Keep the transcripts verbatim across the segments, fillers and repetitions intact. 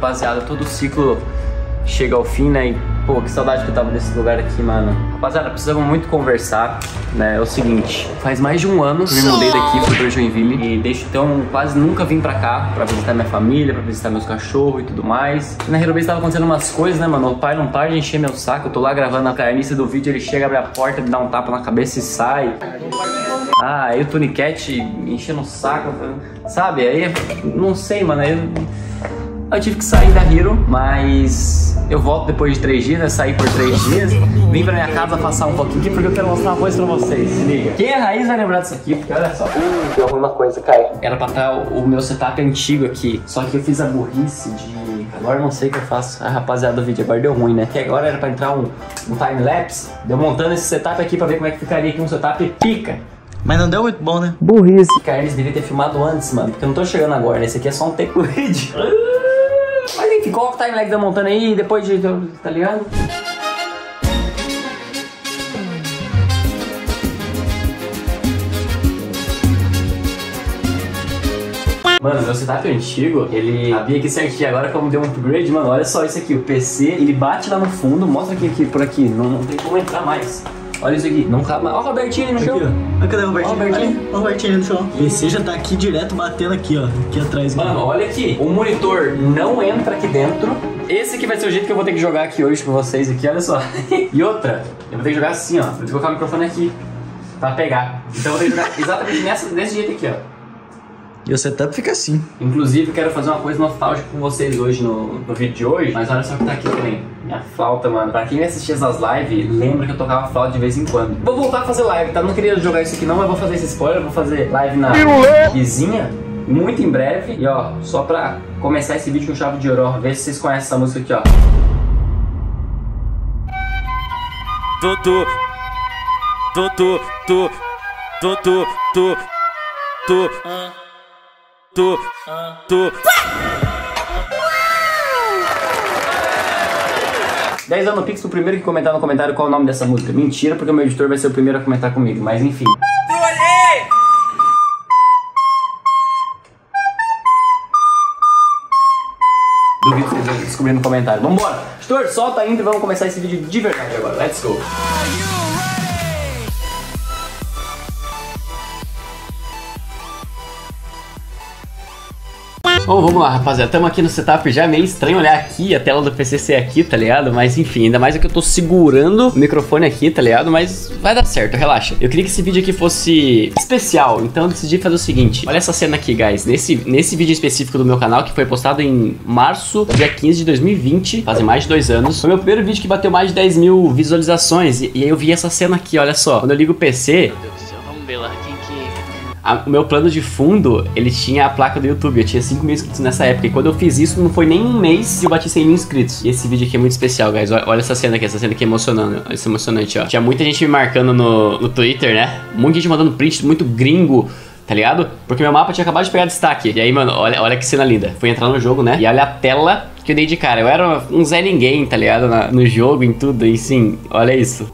Rapaziada, todo ciclo chega ao fim, né? E, pô, que saudade que eu tava nesse lugar aqui, mano. Rapaziada, precisamos muito conversar, né? É o seguinte, faz mais de um ano que eu me mudei daqui, fui pra Joinville. E desde então, quase nunca vim pra cá pra visitar minha família, pra visitar meus cachorros e tudo mais. E na Herobase tava acontecendo umas coisas, né, mano? O pai não para de encher meu saco. Eu tô lá gravando a carniça do vídeo, ele chega, abre a porta, me dá um tapa na cabeça e sai. Ah, aí o Tony Cat enchendo o saco, sabe? Aí, não sei, mano, aí eu, eu tive que sair da Hero, mas eu volto depois de três dias, né? Saí por três dias, vim pra minha casa passar um pouquinho aqui porque eu quero mostrar uma coisa pra vocês, se liga. Quem é raiz vai lembrar disso aqui, porque olha só. Hum, deu alguma coisa, Kai. Era pra estar o, o meu setup antigo aqui, só que eu fiz a burrice de... Agora eu não sei o que eu faço. Ah, rapaziada do vídeo, agora deu ruim, né? Que agora era pra entrar um, um time-lapse, deu montando esse setup aqui pra ver como é que ficaria aqui um setup pica. Mas não deu muito bom, né? Burrice. Carnes devia ter filmado antes, mano, porque eu não tô chegando agora, né? Esse aqui é só um take vídeo. Mas enfim, coloca o time-lapse da montando aí, depois de... tá ligado? Mano, meu setup antigo, ele havia aqui certinho. Agora como deu um upgrade, mano, olha só isso aqui. O P C, ele bate lá no fundo, mostra aqui, aqui por aqui. Não, não tem como entrar mais. Olha isso aqui, não cabe mais. Olha o Robertinho ali no chão. Olha, cadê o Robertinho? Olha o Robertinho. Olha o Robertinho ali no chão. O P C já tá aqui direto batendo aqui, ó. Aqui atrás. Mano, olha aqui. O monitor não entra aqui dentro. Esse aqui vai ser o jeito que eu vou ter que jogar aqui hoje com vocês aqui, olha só. E outra, eu vou ter que jogar assim, ó. Vou ter que colocar o microfone aqui pra pegar. Então eu vou ter que jogar exatamente nessa, desse jeito aqui, ó. E o setup fica assim. Inclusive, quero fazer uma coisa nostálgica com vocês hoje no, no vídeo de hoje. Mas olha só o que tá aqui também. Minha flauta, mano. Pra quem assistia essas lives, lembra que eu tocava flauta de vez em quando. Vou voltar a fazer live, tá? Não queria jogar isso aqui não, mas vou fazer esse spoiler. Vou fazer live na vizinha, muito em breve. E ó, só pra começar esse vídeo com chave de ouro, ó, ver se vocês conhecem essa música aqui, ó. Tu, tu, tu, tu, tu, tu, tu, tu, tu. Tu, tu. dez anos no Pix, o primeiro que comentar no comentário qual é o nome dessa música. Mentira, porque o meu editor vai ser o primeiro a comentar comigo, mas enfim. Duvido que vocês descobrirem no comentário. Vambora! Editor, solta a intro e vamos começar esse vídeo de verdade agora. Let's go! Bom, vamos lá, rapaziada, estamos aqui no setup. Já é meio estranho olhar aqui, a tela do P C ser aqui, tá ligado? Mas enfim, ainda mais é que eu tô segurando o microfone aqui, tá ligado? Mas vai dar certo, relaxa. Eu queria que esse vídeo aqui fosse especial, então eu decidi fazer o seguinte. Olha essa cena aqui, guys. Nesse, nesse vídeo específico do meu canal, que foi postado em março, dia quinze de dois mil e vinte, fazem mais de dois anos. Foi o meu primeiro vídeo que bateu mais de dez mil visualizações. E, e aí eu vi essa cena aqui, olha só. Quando eu ligo o P C... Meu Deus do céu, vamos ver lá quem que... A, o meu plano de fundo, ele tinha a placa do YouTube. Eu tinha cinco mil inscritos nessa época. E quando eu fiz isso, não foi nem um mês e eu bati cem mil inscritos. E esse vídeo aqui é muito especial, guys. Olha, olha essa cena aqui, essa cena aqui é emocionante. Olha, isso é emocionante, ó. Tinha muita gente me marcando no, no Twitter, né? Muita gente mandando print, muito gringo, tá ligado? Porque meu mapa tinha acabado de pegar destaque. E aí, mano, olha, olha que cena linda. Fui entrar no jogo, né? E olha a tela que eu dei de cara. Eu era um Zé Ninguém, tá ligado? Na, no jogo, em tudo. E sim, olha isso.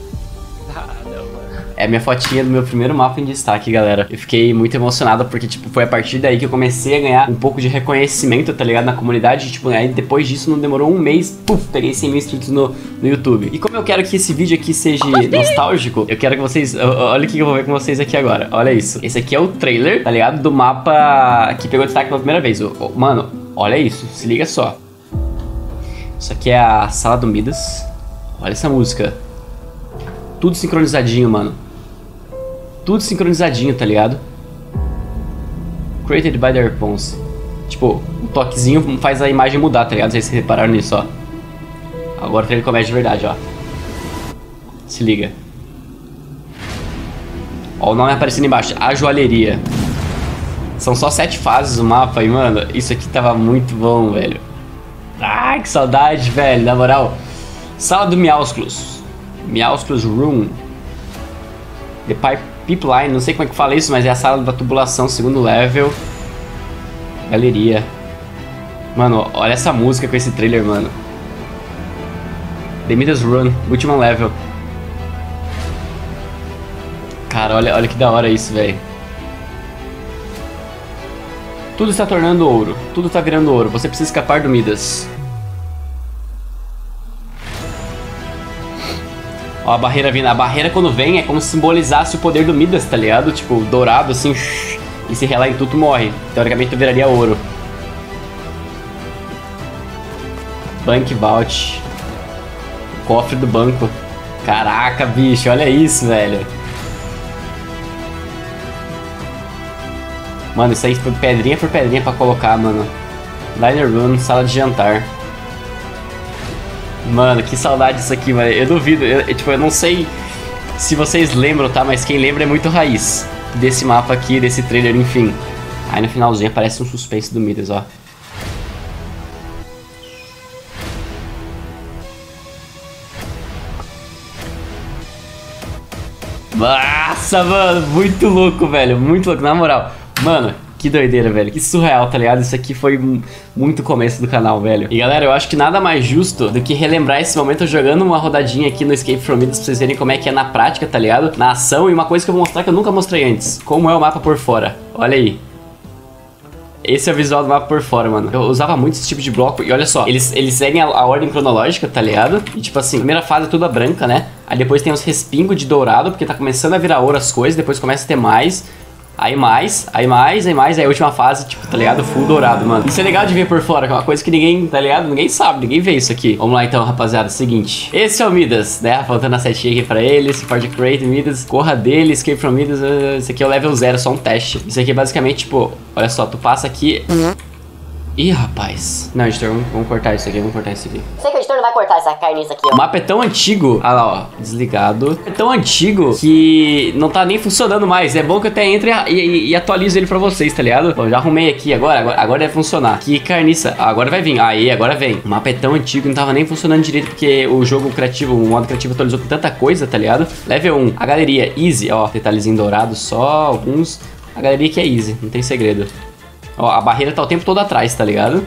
É a minha fotinha do meu primeiro mapa em destaque, galera. Eu fiquei muito emocionado porque, tipo, foi a partir daí que eu comecei a ganhar um pouco de reconhecimento, tá ligado? Na comunidade, tipo, aí depois disso não demorou um mês, puf, peguei cem mil inscritos no, no YouTube. E como eu quero que esse vídeo aqui seja nostálgico, eu quero que vocês... Olha o que eu vou ver com vocês aqui agora. Olha isso. Esse aqui é o trailer, tá ligado? Do mapa que pegou destaque pela primeira vez. Mano, olha isso. Se liga só. Isso aqui é a sala do Midas. Olha essa música. Tudo sincronizadinho, mano. Tudo sincronizadinho, tá ligado? Created by the Response. Tipo, um toquezinho faz a imagem mudar, tá ligado? Não sei se vocês repararam nisso, ó. Agora o trailer começa de verdade, ó. Se liga. Ó, o nome aparecendo embaixo. A Joalheria. São só sete fases o mapa e, mano, isso aqui tava muito bom, velho. Ah, que saudade, velho. Na moral. Sala do Meowscles. Meowscles Room. The Pipe Pipeline, não sei como é que fala isso, mas é a sala da tubulação, segundo level. Galeria. Mano, olha essa música com esse trailer, mano. The Midas Run, último level. Cara, olha, olha que da hora isso, velho. Tudo está tornando ouro. Tudo está virando ouro. Você precisa escapar do Midas. Ó, a barreira vindo. A barreira quando vem é como se simbolizasse o poder do Midas, tá ligado? Tipo, dourado assim. E se relar em tudo, morre. Teoricamente tu viraria ouro. Bank Vault. O cofre do banco. Caraca, bicho, olha isso, velho. Mano, isso aí foi pedrinha por pedrinha pra colocar, mano. Diner Room, sala de jantar. Mano, que saudade disso aqui, mano. Eu duvido, eu, eu, tipo, eu não sei se vocês lembram, tá? Mas quem lembra é muito raiz desse mapa aqui, desse trailer, enfim. Aí no finalzinho aparece um suspense do Midas, ó. Nossa, mano, muito louco, velho, muito louco, na moral. Mano, que doideira, velho, que surreal, tá ligado? Isso aqui foi muito começo do canal, velho. E galera, eu acho que nada mais justo do que relembrar esse momento jogando uma rodadinha aqui no Escape from Midas pra vocês verem como é que é na prática, tá ligado? Na ação, e uma coisa que eu vou mostrar que eu nunca mostrei antes. Como é o mapa por fora, olha aí. Esse é o visual do mapa por fora, mano. Eu usava muito esse tipo de bloco. E olha só, eles, eles seguem a, a ordem cronológica, tá ligado? E tipo assim, primeira fase é toda branca, né? Aí depois tem os respingos de dourado, porque tá começando a virar ouro as coisas. Depois começa a ter mais. Aí mais, aí mais, aí mais. Aí a última fase, tipo, tá ligado? Full dourado, mano. Isso é legal de ver por fora, que é uma coisa que ninguém, tá ligado? Ninguém sabe, ninguém vê isso aqui. Vamos lá então, rapaziada. Seguinte. Esse é o Midas, né? Apontando a setinha aqui pra ele. Support Crate, Midas. Corra dele, Escape from Midas. Uh, esse aqui é o level zero, só um teste. Isso aqui é basicamente, tipo, olha só, tu passa aqui. Ih, rapaz. Não, editor, vamos, vamos cortar isso aqui, vamos cortar isso aqui. Sei que o editor não vai cortar essa carniça aqui, ó. O mapa é tão antigo, olha lá, ó, desligado. É tão antigo que não tá nem funcionando mais. É bom que eu até entre e, e, e atualizo ele pra vocês, tá ligado? Bom, já arrumei aqui agora, agora, agora deve funcionar. Que carniça, agora vai vir, aí, agora vem. O mapa é tão antigo que não tava nem funcionando direito porque o jogo criativo, o modo criativo atualizou com tanta coisa, tá ligado? Level um, a galeria, easy, ó, detalhezinho dourado, só alguns. A galeria aqui é easy, não tem segredo. Ó, a barreira tá o tempo todo atrás, tá ligado?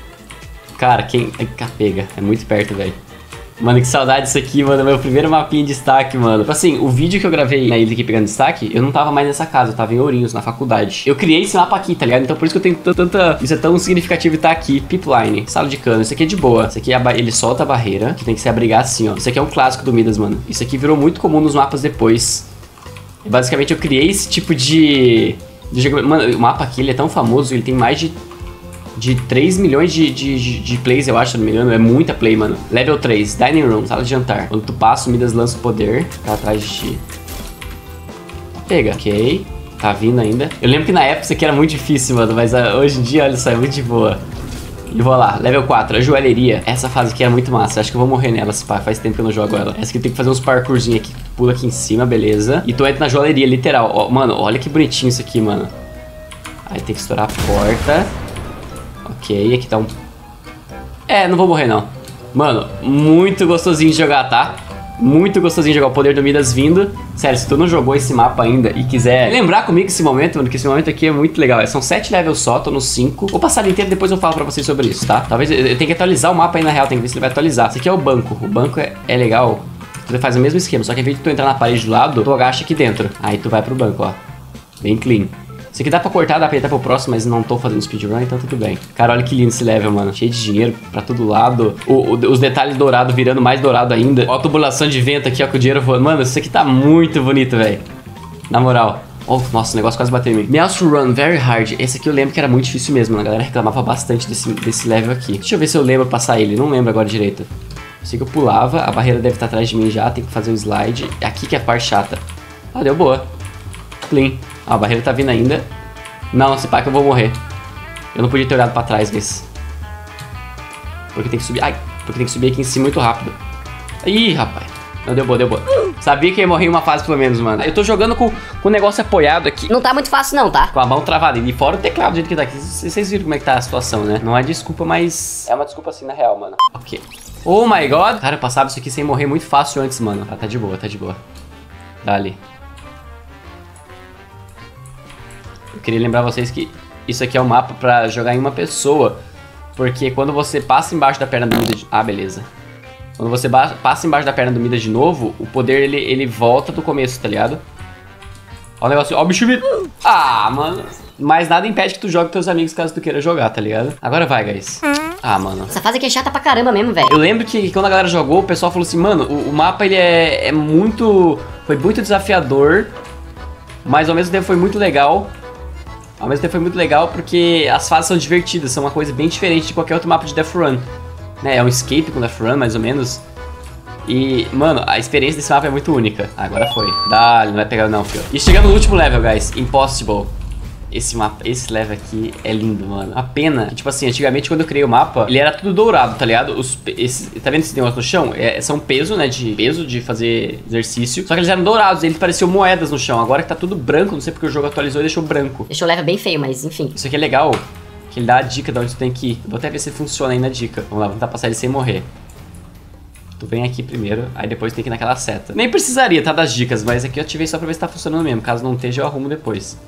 Cara, quem... Capega, é muito perto, velho. Mano, que saudade disso aqui, mano. Meu primeiro mapinha de destaque, mano. Tipo assim, o vídeo que eu gravei na ilha aqui pegando destaque, eu não tava mais nessa casa, eu tava em Ourinhos, na faculdade. Eu criei esse mapa aqui, tá ligado? Então por isso que eu tenho tanta... Isso é tão significativo estar aqui. Pipeline, sala de cano. Isso aqui é de boa. Isso aqui, é ba... ele solta a barreira, que tem que se abrigar assim, ó. Isso aqui é um clássico do Midas, mano. Isso aqui virou muito comum nos mapas depois. E basicamente eu criei esse tipo de... de jogo... Mano, o mapa aqui, ele é tão famoso, ele tem mais de... de três milhões de, de, de plays, eu acho, se não me engano. É muita play, mano. Level três, Dining Room, sala de jantar. Quando tu passa, o Midas lança o poder. Tá atrás de ti. Pega. Ok. Tá vindo ainda. Eu lembro que na época isso aqui era muito difícil, mano. Mas uh, hoje em dia, olha só, é muito de boa. E vou lá. Level quatro, a joalheria. Essa fase aqui é muito massa. Acho que eu vou morrer nela, se pá. Faz tempo que eu não jogo ela. Essa aqui tem que fazer uns parkourzinhos aqui. Pula aqui em cima, beleza. E tu entra na joalheria, literal. Ó, mano, olha que bonitinho isso aqui, mano. Aí tem que estourar a porta. Ok, aqui tá um... É, não vou morrer não. Mano, muito gostosinho de jogar, tá? Muito gostosinho de jogar o poder do Midas vindo. Sério, se tu não jogou esse mapa ainda e quiser lembrar comigo esse momento, mano, que esse momento aqui é muito legal. São sete levels só, tô no cinco. Vou passar ele inteiro, depois eu falo pra vocês sobre isso, tá? Talvez eu tenha que atualizar o mapa aí na real, tem que ver se ele vai atualizar. Esse aqui é o banco. O banco é, é legal. Tu faz o mesmo esquema, só que ao invés de tu entrar na parede do lado, tu agacha aqui dentro. Aí tu vai pro banco, ó. Bem clean. Isso aqui dá pra cortar, dá pra entrar pro próximo, mas não tô fazendo speedrun, então tudo bem. Cara, olha que lindo esse level, mano. Cheio de dinheiro pra todo lado. O, o, os detalhes dourados virando mais dourado ainda. Ó a tubulação de vento aqui, ó, com o dinheiro voando. Mano, isso aqui tá muito bonito, velho. Na moral. Oh, nossa, o negócio quase bateu em mim. Meows to Run, very hard. Esse aqui eu lembro que era muito difícil mesmo, mano. A galera reclamava bastante desse, desse level aqui. Deixa eu ver se eu lembro passar ele. Não lembro agora direito. Eu sei que eu pulava, a barreira deve estar atrás de mim já. Tem que fazer o slide. Aqui que é a parte chata. Ah, deu boa. Clean. Ah, a barreira tá vindo ainda. Não, se pá que eu vou morrer. Eu não podia ter olhado pra trás, mas... Porque tem que subir... Ai, porque tem que subir aqui em cima muito rápido. Ih, rapaz. Não, deu boa, deu boa. Sabia que ia morrer em uma fase pelo menos, mano. Eu tô jogando com, com o negócio apoiado aqui. Não tá muito fácil não, tá? Com a mão travada. E fora o teclado do jeito que tá aqui. Vocês viram como é que tá a situação, né? Não é desculpa, mas... É uma desculpa assim na real, mano. Ok. Oh my god. Cara, eu passava isso aqui sem morrer muito fácil antes, mano. Ah, tá de boa, tá de boa. Dali. Eu queria lembrar vocês que isso aqui é um mapa pra jogar em uma pessoa. Porque quando você passa embaixo da perna do Midas... De... Ah, beleza. Quando você passa embaixo da perna do Midas de novo, o poder, ele, ele volta do começo, tá ligado? Ó o negócio, ó o bicho vindo. Ah, mano. Mas nada impede que tu jogue com teus amigos caso tu queira jogar, tá ligado? Agora vai, guys. Ah, mano. Essa fase aqui é chata pra caramba mesmo, velho. Eu lembro que quando a galera jogou, o pessoal falou assim, mano, o, o mapa ele é, é muito... Foi muito desafiador, mas ao mesmo tempo foi muito legal. Ao mesmo tempo foi muito legal porque as fases são divertidas, são uma coisa bem diferente de qualquer outro mapa de Death Run. Né, é um escape com Death Run, mais ou menos. E, mano, a experiência desse mapa é muito única. Ah, agora foi. Dá, não vai pegar não, filho. E chegando no último level, guys. Impossible. Esse mapa, esse level aqui é lindo, mano. A pena que, tipo assim, antigamente quando eu criei o mapa, ele era tudo dourado, tá ligado? Os, esse, tá vendo esse negócio no chão? É, são peso, né? De peso de fazer exercício. Só que eles eram dourados, eles pareciam moedas no chão. Agora que tá tudo branco, não sei porque o jogo atualizou e deixou branco. Deixou o level bem feio, mas enfim. Isso aqui é legal, que ele dá a dica de onde tu tem que ir. Vou até ver se funciona aí na dica. Vamos lá, vamos tentar passar ele sem morrer. Tu vem aqui primeiro, aí depois tem que ir naquela seta. Nem precisaria, tá, das dicas, mas aqui eu ativei só pra ver se tá funcionando mesmo. Caso não esteja, eu arrumo depois.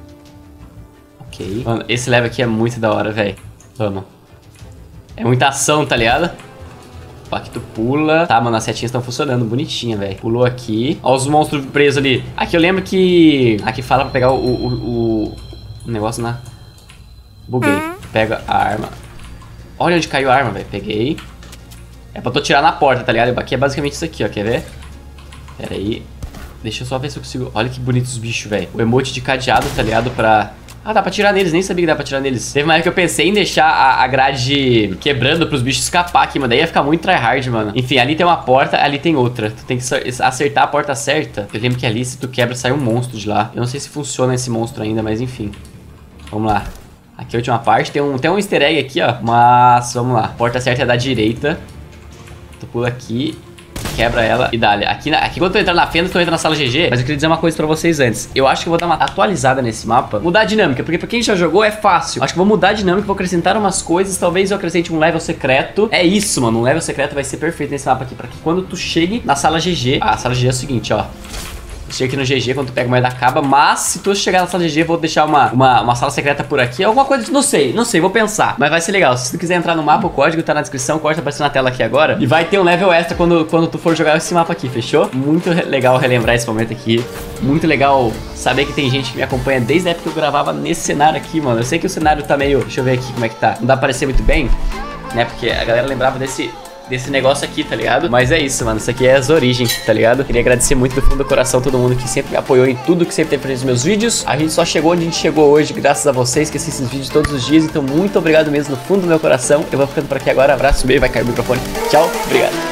Ok. Mano, esse level aqui é muito da hora, velho. Vamos. É muita ação, tá ligado? Ó, aqui tu pula. Tá, mano, as setinhas estão funcionando, bonitinha, velho. Pulou aqui. Ó os monstros presos ali. Aqui eu lembro que... Aqui fala pra pegar o, o, o, o negócio na... Buguei. Pega a arma. Olha onde caiu a arma, velho. Peguei. É pra tu tirar na porta, tá ligado? Aqui é basicamente isso aqui, ó. Quer ver? Pera aí. Deixa eu só ver se eu consigo... Olha que bonitos os bichos, velho. O emote de cadeado, tá ligado? Pra... Ah, dá pra tirar neles. Nem sabia que dá pra tirar neles. Teve uma época que eu pensei em deixar a, a grade quebrando pros bichos escapar aqui, mano. Daí ia ficar muito tryhard, mano. Enfim, ali tem uma porta, ali tem outra. Tu tem que acertar a porta certa. Eu lembro que ali, se tu quebra, sai um monstro de lá. Eu não sei se funciona esse monstro ainda, mas enfim. Vamos lá. Aqui é a última parte. Tem um, tem um easter egg aqui, ó. Mas, vamos lá. A porta certa é da direita. Tu pula aqui, quebra ela e dá. Aqui, aqui quando tu entrar na fenda, tu entra na sala G G. Mas eu queria dizer uma coisa pra vocês antes. Eu acho que eu vou dar uma atualizada nesse mapa. Mudar a dinâmica, porque pra quem já jogou é fácil. Acho que vou mudar a dinâmica, vou acrescentar umas coisas. Talvez eu acrescente um level secreto. É isso, mano. Um level secreto vai ser perfeito nesse mapa aqui. Pra que quando tu chegue na sala G G... Ah, a sala G G é o seguinte, ó. Chega aqui no G G quando tu pega a moeda acaba. Mas se tu chegar na sala G G, vou deixar uma, uma, uma sala secreta por aqui. Alguma coisa, não sei, não sei, vou pensar. Mas vai ser legal. Se tu quiser entrar no mapa, o código tá na descrição. O código tá aparecendo na tela aqui agora. E vai ter um level extra quando, quando tu for jogar esse mapa aqui, fechou? Muito legal relembrar esse momento aqui. Muito legal saber que tem gente que me acompanha desde a época que eu gravava nesse cenário aqui, mano. Eu sei que o cenário tá meio... Deixa eu ver aqui como é que tá. Não dá pra aparecer muito bem, né? Porque a galera lembrava desse... desse negócio aqui, tá ligado? Mas é isso, mano. Isso aqui é as origens, tá ligado? Queria agradecer muito do fundo do coração todo mundo que sempre me apoiou em tudo que sempre teve presente nos meus vídeos. A gente só chegou onde a gente chegou hoje graças a vocês que assistem esses vídeos todos os dias. Então, muito obrigado mesmo no fundo do meu coração. Eu vou ficando por aqui agora. Abraço, beijo, vai cair o microfone. Tchau, obrigado.